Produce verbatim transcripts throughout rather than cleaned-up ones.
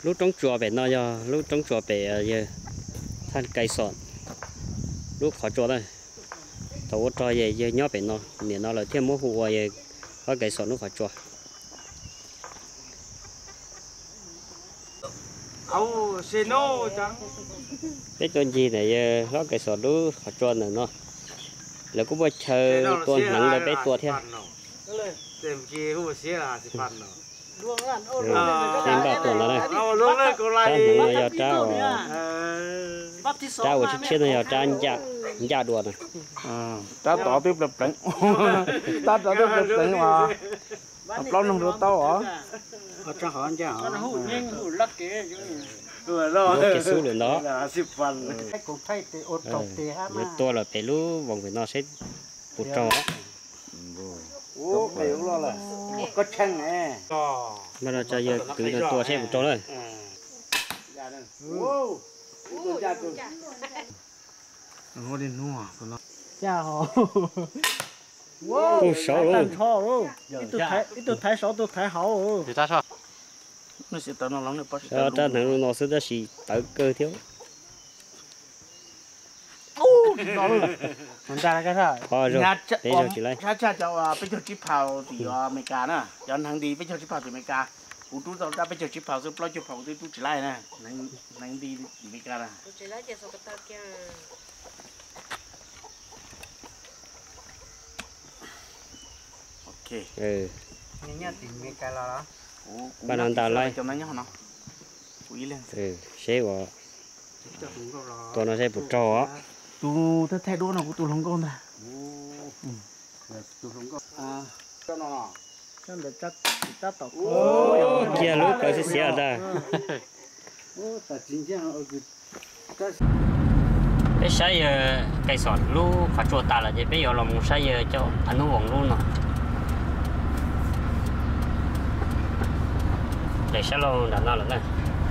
lúc trong chùa về nó giờ lúc trong chùa về giờ than cây sọn lúc khó chùa đây thầu cho giờ giờ nhớ về nó nên nó là thêm một hồ giờ có cây sọn lúc khó chùa ông xin nó chẳng cái con gì này giờ có cây sọn lúc khó chùa này nó là cũng bao chờ con nắng là bé tua theo tìm kia không xí là chỉ phần nó xem ba tuần đó đây lúc đấy cô lại nắng là giờ trao trao của chiếc chiếc này giờ trao dạ dạ đùa này ta tỏ tiếp lập trận ta tỏ tiếp lập trận mà lâu năm rồi tao hả cho họ ăn chả nó hủ nhanh hủ lắc cái rồi rồi cái số lượng đó là xếp phần cái cục thay thì ột trọc thì ha với tôi là phải lú vòng phải nó sẽ bột trò ô hiểu lo là có chân nè mà nó cho giờ từ nó tua sẽ bột trò đấy ô ngồi đi nuôi của nó cha họ ô sáu luôn thò luôn ít tôi thấy ít tôi thấy sáu tôi thấy hậu thì ta sao nó sẽ tao nó lắng được bắt cho ta thằng nó sẽ ra xì tới cơ thiếu mình ra cái thôi thôi rồi để rồi chị lấy cha cha cháu bây giờ chip hào thì mấy cá nè dân hàng đi bây giờ chip hào thì mấy cá cú tu tao ra bây giờ chip hào rồi bao chip hào thì tu chỉ lại nè nãy nãy đi mấy cá nè chỉ lấy cho số cái tao kia ok ừ nhá tìm mấy cái là đó bạn ăn tao lấy cho nó nhá nó quý lên ừ sẽ bỏ tôi nó sẽ bột trò á tu thế thay đũa nào của tu không con ta tôi không có à cho nó cho để chắc chắc tao kia lúc có sẽ xé ra ô ta chính xác ở cái cái sai cây sọt lúc phải chua ta là gì bây giờ là một sai cho anh nó vòng luôn nè để sao lâu đã nó là này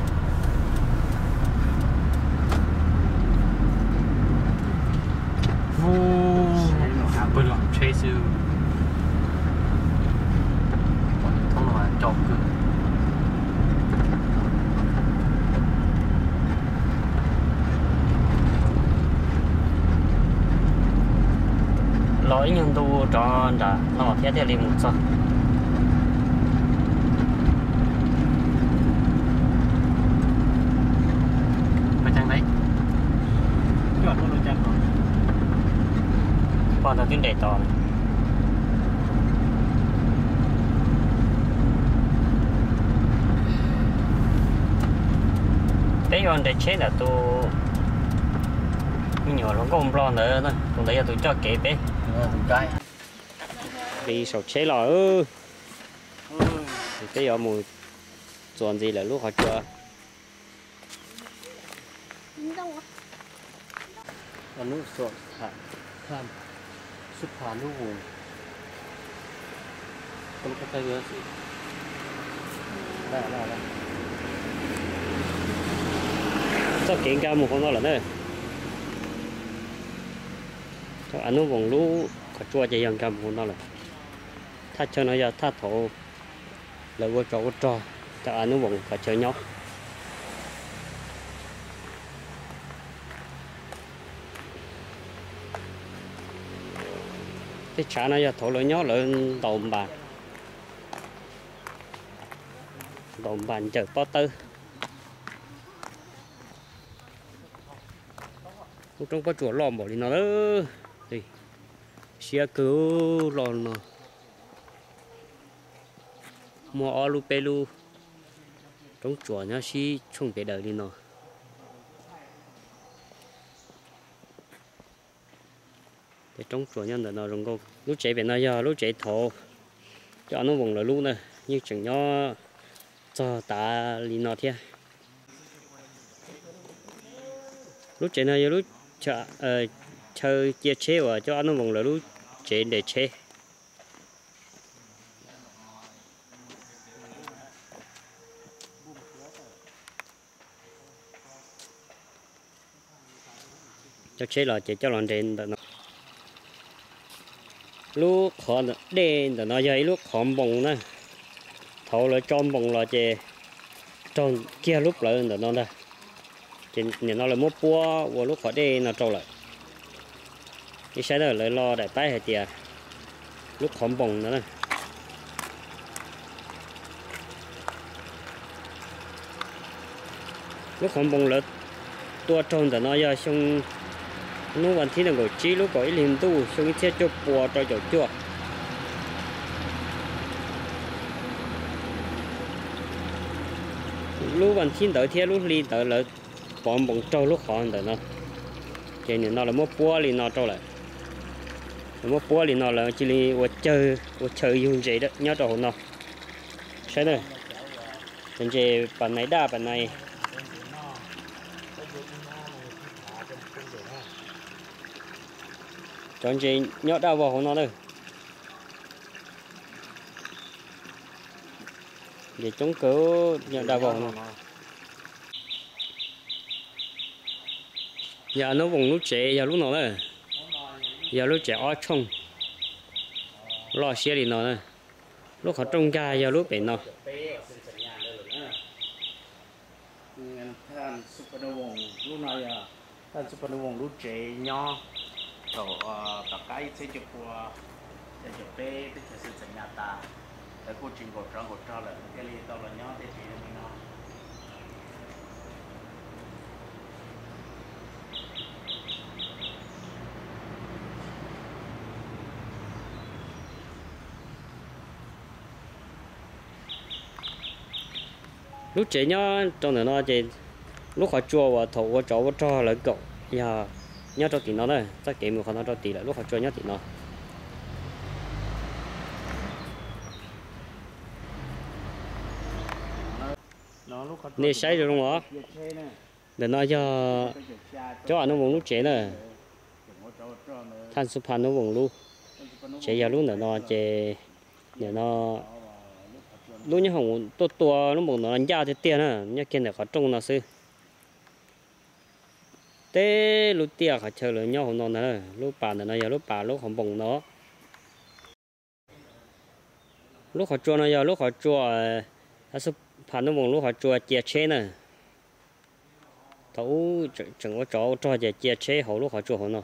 bên lòng chơi siêu thông là chọc cơ lỗi nhân tu cho đã nó thiết theo liền một sao mà chẳng đấy chọn nó chắc còn là tuyến đề to cái con để chế là tôi nhỏ nó có một lon nữa thôi còn đấy là tôi cho kẹp đấy cái đi sầu chế lò ư cái giờ mùi chọn gì là lúc họ chưa อันนู้นสดค่ะข้ามสุดผ่านลูกหูคนก็ใช้เยอะสิได้ได้ได้ rất kiện cao một con đó là nữa cho anh nó vòng lú có chua chạy dần cao một con đó là thắt cho nó ra thắt thổ là vô trò vô trò cho anh nó vòng có chơi nhóc cái chả nó ra thổ lỡ nhóc lên đầu bàn đầu bàn chờ bao tư trong có chuột lòm bỏ đi nó đó đi xe cứu lòn nó mua alu pelu trong chuột nó xí chung cái đời đi nó để trong chuột nhân là nó rong câu lúc chạy về nó giờ lúc chạy thổ cho nó vùng là lúc này như chừng nó cho ta đi nó theo lúc chạy nó giờ lúc cho chơi chia chế và cho nó vùng là lúc chạy để chế cho chế là chạy cho lần đèn đó lúc khó đèn đó nó dây lúc khó bồng nè thầu là tròn bồng là chạy trong kia lúc lại nữa nó đây thì nhà nó là mua búa và lúc khỏi đây nó trâu lại cái xe đó lại lo đại tay hay tiệt lúc khom bồng nữa này lúc khom bồng là tua trâu để nó ra xong nóวันที่หนึ่งก็จีลูกก็อีลินตู้ช่วงเที่ยวจบปัวจอยจจั่วลูกวันที่เต๋อเที่ยวลูกลีเต๋อเลยปอมบ่งโจลูกขอนเต๋อเนาะเจนี่nó là muaปัวลีnóโจlại muaปัวลีnó là chỉ liว่าเจอว่าเจออยู่ใจđó nhớ trâu nóใช่เลยเป็นเจปันไหนด่าปันไหนchọn chị nhớ đau vào nó đây để chống cớ nhớ đau vào nó giờ nó vùng lúc trẻ giờ lúc nào đây giờ lúc trẻ ở trong lo xe đi nó đây lúc họ trông ra giờ lúc bệnh nó ท่านสุพรรณวงศ์ลูกนายท่านสุพรรณวงศ์ลูกเจย่อต่อต่อใกล้เส้นจุดปัวเส้นจุดเป้เป็นเส้นสัญญาตาแต่กูจริงกดร้องกดร้องเลยเอลีตอนเราย่อได้ทีนึงเนาะ lúc trẻ nhá trong này nó chỉ lúc họ chua và thầu và chó và cho là cậu giờ nhớ cho tỷ nó đây chắc kể một con nó cho tỷ lại lúc họ chua nhớ tỷ nó nè say rồi đúng không để nó cho cho anh nó vùng lúc trẻ này than súp pan nó vùng lúc trẻ giờ lúc nữa nó trẻ để nó lúc như hồng to to nó một nó ra thì tiền à nhớ kia này họ trông nó sư té lúc tiền họ chơi rồi nhau nó nữa lúc bà nó giờ lúc bà lúc hồng bồng nó lúc họ chua nó giờ lúc họ chua à súp pan nó vùng lúc họ chua chia chế này thấu chẳng có chó cho chia chia chế họ lúc họ chua họ nó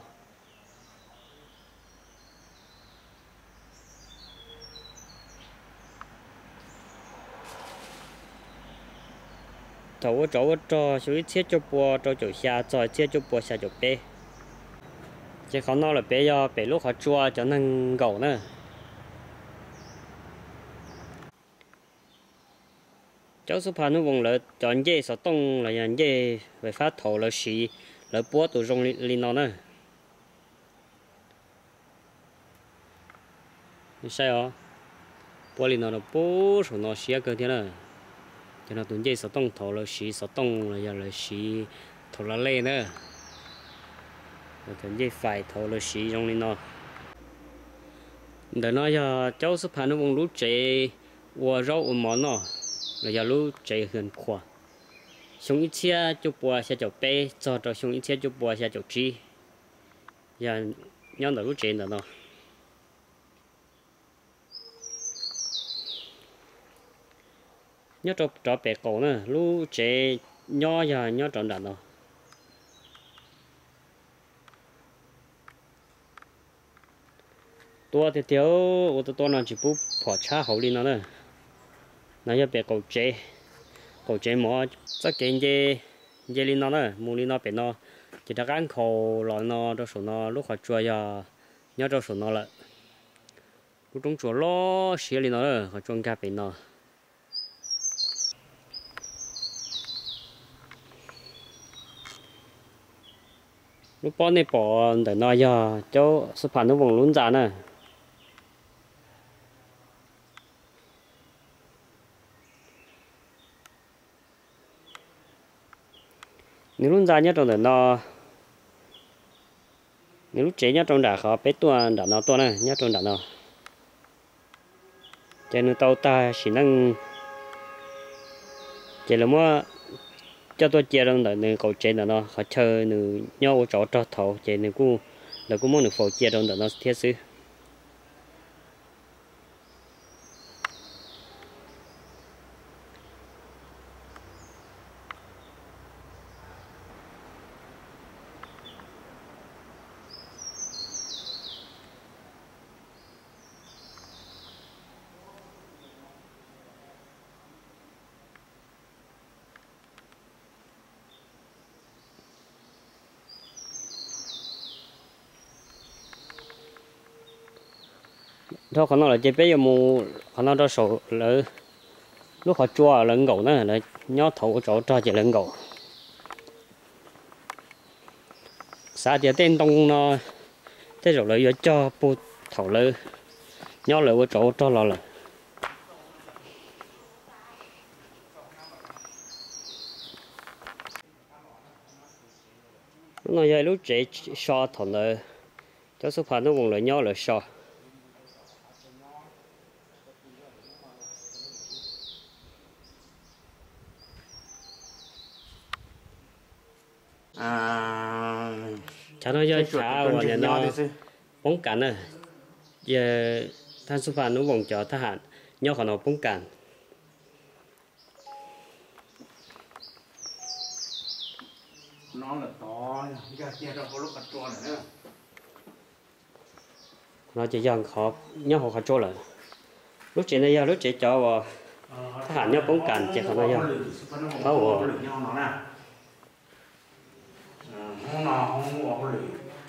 thầu chỗ cho suy thiết cho bùa cho chỗ xa cho thiết cho bùa xa chỗ bé chỉ khó nói là bé do bé lúc họ chua cho nên gầu nữa cháu số phản nó vùng là chọn dê sở tông là dàn dê về phát thầu là xì là búa tụ rong lên nó nữa sao hả búa lên nó là búa số nó xía cơ thế này cho nó tuần dây sáu tông thầu là xí sáu tông là giờ là xí thầu là lê nữa rồi tuần dây phải thầu là xí trong lên nó để nó giờ cháu sắp hàng nó vùng lúa trẻ và rau ủ món nó là giờ lúa trẻ hơn khoa xong ít xe chụp bùa xe chụp bé cho cho xong ít xe chụp bùa xe chụp chi giờ nhớ là lúa trẻ nữa nó nhớ cho cho bé cổ nữa lú trẻ nhỏ giờ nhớ tròn đạn rồi tua thì thiếu ô tô nó chỉ bút bỏ cha hậu đi nó nữa nó nhớ bé cổ trẻ cổ trẻ mỏ chắc kiện gì gì đi nó nữa mua đi nó bé nó chỉ đã gắn khổ rồi nó cho số nó lúc họ chua giờ nhớ cho số nó lại lúc trong chùa lo xía đi nó nữa họ chôn cả bé nó lúc bỏ này bỏ để nó giờ cho súp phản nó vùng lún ra nè nếu lún ra nhất trong để nó nếu lúc chế nhất trong đã khó bé tuần đã nó tuần này nhất trong đã nó cho nên tàu ta chỉ năng chỉ là mua cho tôi chia ra là nên cầu trên là nó họ chơi nữ nhau chỗ cho thầu trên nên cũng là cũng muốn được phổ chia ra là nó thiết sự thôi còn nó là chế bây giờ mu còn nó đó sổ lỡ lúc họ chua lẫn gầu nữa là nhó thấu chỗ cho chỉ lẫn gầu xã thì tên đông nó thế rồi lấy cho bu thầu lỡ nhó lỡ chỗ cho lo là nó giờ lúc chế so thầu lỡ cho số phận nó vùng lại nhó lỡ so à cha nó giờ cha và nhà nó bóng cản à giờ than số phận nó vùng cho thà hạn nhó còn nó bóng cản nó là to ra kia đâu có lúc cắt tròn nữa nó chỉ dần khó nhớ họ khó chỗ lại lúc chị này giờ lúc chị cho vào thà hạn nhó bóng cản chỉ khó nó giờ khó vào không nó không có lưỡi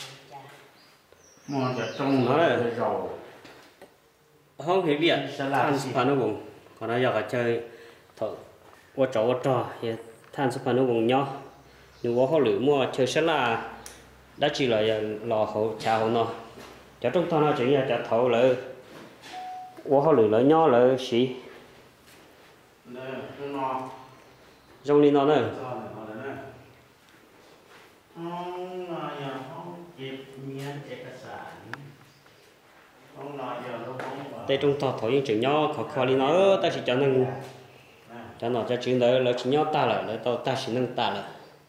mà giờ trong nó là rồi không hiểu biết than số phận nó vùng còn nó giờ phải chơi thợ qua chỗ qua trò thì than số phận nó vùng nhó nhưng mà họ lưỡi mua chơi sẽ là đã chỉ là lò hậu chào nó cho chúng ta nó chỉ là cho thầu lại qua họ lưỡi lại nhó lại xí trong đi nó nữa không nói giờ không kịp miếng ếch sản không nói giờ nó không đây chúng ta thầu những chữ nhó khó khó đi nó ta chỉ cho nên cho nó cho chữ đấy là chữ nhó ta lại là tao ta chỉ nâng ta lại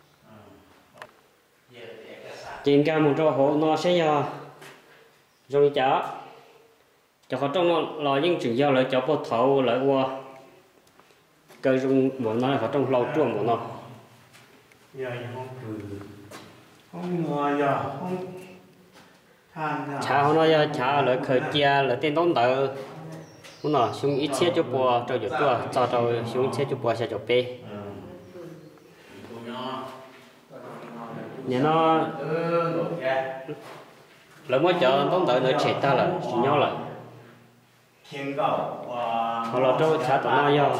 trên cao một chỗ hộ nó sẽ do rồi chả cho họ trong nó là những chữ giao lại cho bộ thầu lại qua cây dùng bọn nó họ trong lâu chuông của nó giờ không cử không ngờ giờ không than chả họ nói chả lại khởi chia lại tên đón tờ muốn nói xuống ít xe cho bò cho chỗ chua cho cho xuống xe cho bò xe cho bê nhà nó lỡ mới chờ đón tờ nữa chạy ta là chỉ nhau lại họ là cho chả tụi nó nhau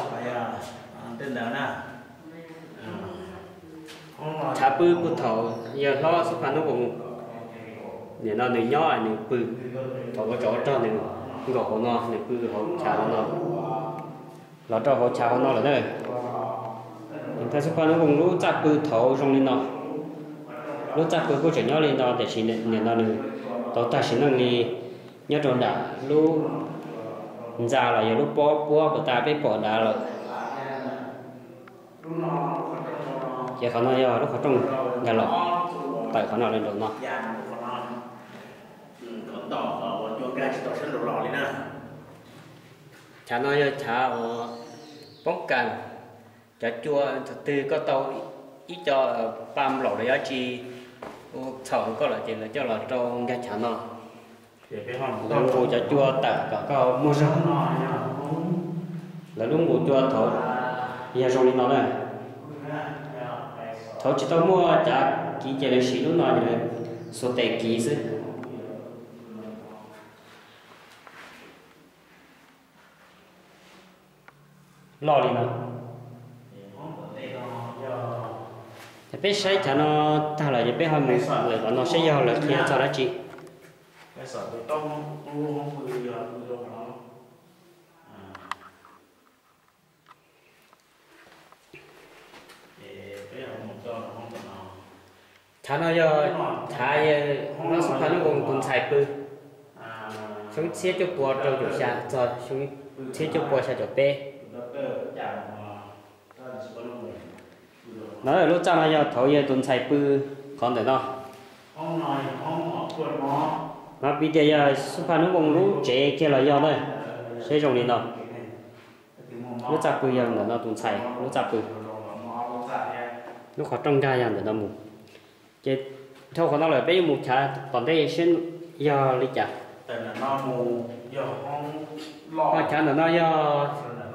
chả bự bự thầu giờ nó số phận nó cũng nhà nó nửa nhỏ nửa bự thầu có chỗ cho nửa gọt của nó nửa bự họ chả nó là cho họ chả nó là đây chúng ta số phận nó cũng lú chặt bự thầu trong lên nó lú chặt bự có chỗ nhỏ lên đó để chỉ nhà nó nửa tao ta chỉ năng đi nhớ tròn đã lú già là giờ lúc bó bó của ta biết bỏ đá rồi giờเขาnói giờ lúc họ trong nhà lọ tạiเขาnói lên được nó chả nói giờ chả ở bóng càn chả chua từ có tàu ít cho băm lọ đấy chỉ thầu có là chỉ là cho là trong cái chả nó lúc ngủ chả chua tạ cả cao mua ra là lúc ngủ chua thầu giờ trong đi nó này thầu chỉ tao mua chả kỹ chỉ là xí lúc nào thì số tiền kỹ chứ lo đi nào thì biết sai chả nó ta là biết hơi một người còn nó sẽ do là kia cho nó chị cái sở bê tông tu không vừa vừa vừa nó chả nó do chả nó xuất phát nó cũng cũng xài bự chúng xe cho bò trâu chỗ xa cho chúng xe cho bò xa chỗ bê nó là lúc cha nó do thầu giờ tuần xài bự còn để nó mà bây giờ xuất phát nó cũng lúc chế kia là do đây sẽ dùng đi nó lúc cha bự giờ nó tuần xài lúc cha bự lúc họ trong ra giờ để nó mù chứ theo họ nói là bây giờ mù chả còn đây xin do lý chả nó mù giờ không họ chả là nó do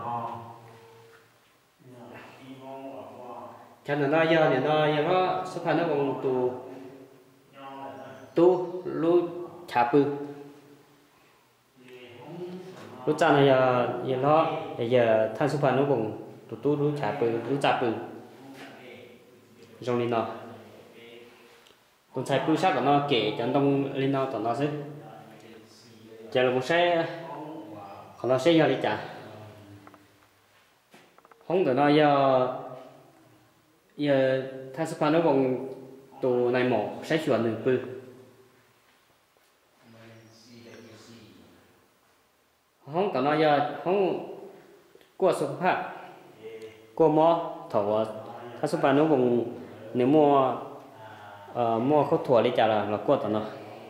chả là nó do thì nó do nó xuất phát nó còn tù tu lu chả bự lúc cha này giờ giờ nó giờ than số phận nó vùng tụ tụ lúc trả bự lúc trả bự trong lên nó con trai bự sắc của nó kể cho đông lên nó tụi nó chứ giờ là một xe còn nó sẽ giờ đi trả không tụi nó giờ giờ than số phận nó vùng tụ này mỏ sẽ chuyển được bự không tụi nó giờ không qua số phận qua mỏ thầu than số phận nó vùng nếu mua uh, mua khâu thua đi trả là là qua tụi nó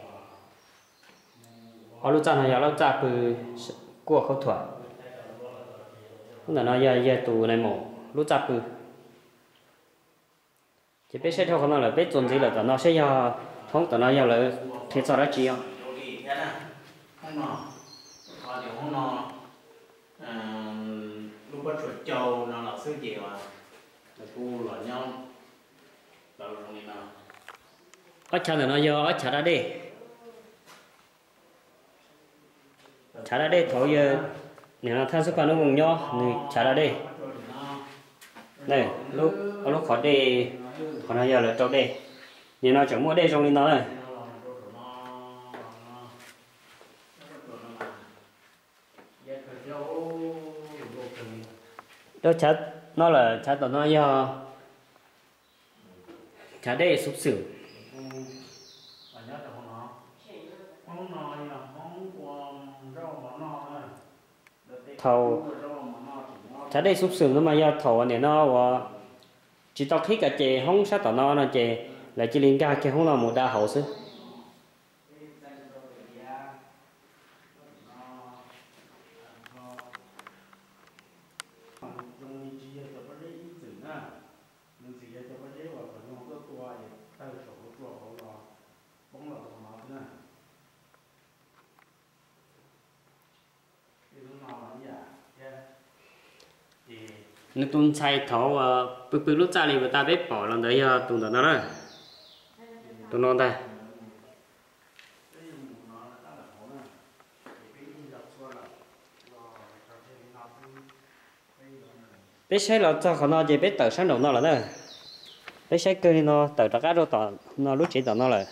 ở lúc này giờ lúc trả từ qua khâu thua lúc nào nó giờ giờ tụ này mỏ lúc trả từ chỉ biết sẽ theo con nó là biết chuẩn gì là tụi nó sẽ giờ không tụi nó giờ là thế sao đó chị không không nó họ thì không nó lúc bắt chuột trâu nó là sư gì mà là cô là nhau là luôn đi nào ở cha là nó giờ ở cha ra đi cha ra đi thôi giờ nếu là than số phận nó vùng nhau thì cha ra đi này lúc lúc khó đi còn bây giờ là trong đây nhưng nó chẳng mua đây trong đi nó này đó chả nó là chả tao nó do chả đây sụp sửa thầu chả đây sụp sửa nó mà do thầu này nó và chỉ tao khi cả chè không sát tao nó là chè là chỉ liên ca cái không là một đa hậu chứ nếu tuần sai thấu bự bự lúc ra thì người ta biết bỏ lần đấy tuần đó nó tuần non ta biết sai là cho họ nó chỉ biết tự sáng đầu nó là nữa biết sai cơ nó tự ra cái đồ tỏ nó lúc chỉ tỏ nó là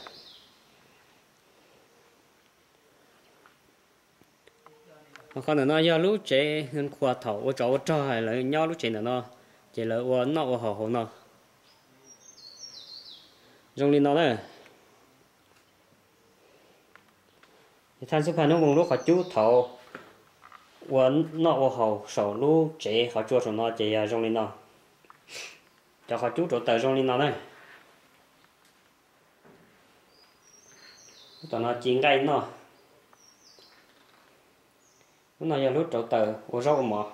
còn nó do lúc chế nên qua thầu ở chỗ cho hay là nhau lúc chế là nó chỉ là ở nó ở hồ hồ nó trong đi nó đấy than số phận nó vùng lúc họ chú thầu ở nó ở hồ sầu lúc chế họ chua nó chế trong đi nó cho họ chú chỗ tờ trong đi nó đấy tao nó chín cây nó lúc nào giờ lúc trâu tờ ô rau mỏ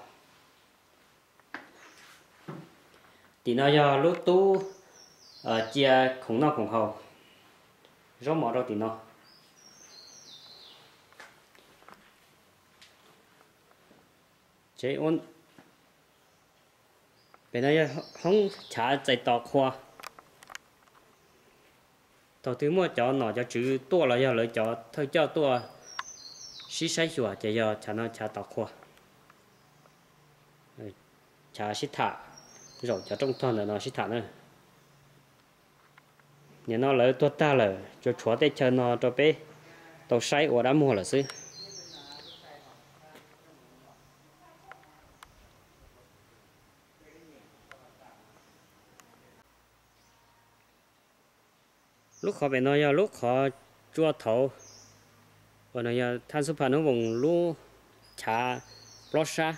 thì nó giờ lúc tu ở chia khủng nó khủng hậu rau mỏ đâu thì nó chế ôn bên này không trả chạy tàu khoa tàu thứ mua cho nó cho chữ tua là giờ lấy cho thôi cho tua xí sai chùa chỉ giờ chả nó chả tàu khoa chả xí thả rồi chả trong thôn là nó xí thả nữa nhà nó lấy tua ta là cho chúa để chơi nó cho bé tàu sai ở đã mua là xí lúc họ về nói giờ lúc họ chua thầu và nói giờ than số phận nó vùng lu chả lót xa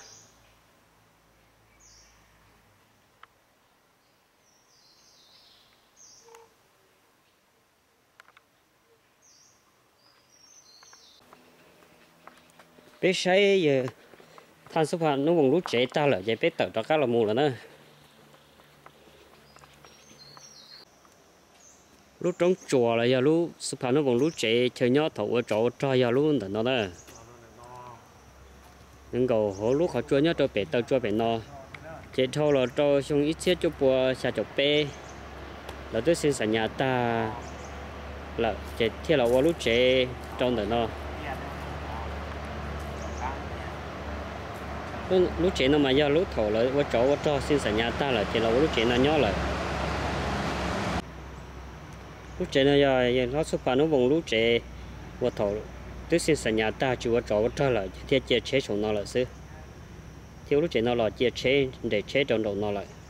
biết say giờ than số phận nó vùng lu chế ta là vậy biết tự cho các là mù là nữa lúc trong chùa là giờ lúc sụp nó còn lúc trẻ chơi nhớ thầu ở chỗ cho giờ lúc đó nó đó nhưng cầu họ lúc họ chua nhớ cho bé tao chua bé nó chế thâu là cho xong ít chiếc cho bùa xả chụp bé là tôi xin xả nhà ta là chế theo là qua lúc trẻ trong đó nó lúc lúc chế nó mà do lúc thổ lại với chỗ với cho xin sản nhà ta là thì là lúc chế nó nhỏ lại lúc chế nó do nó xuất phát nó vùng lúc chế với thổ tức xin sản nhà ta chỉ với chỗ với cho là thì chế chế chống nó là xứ thiếu lúc chế nó là chế chế để chế trong đầu nó lại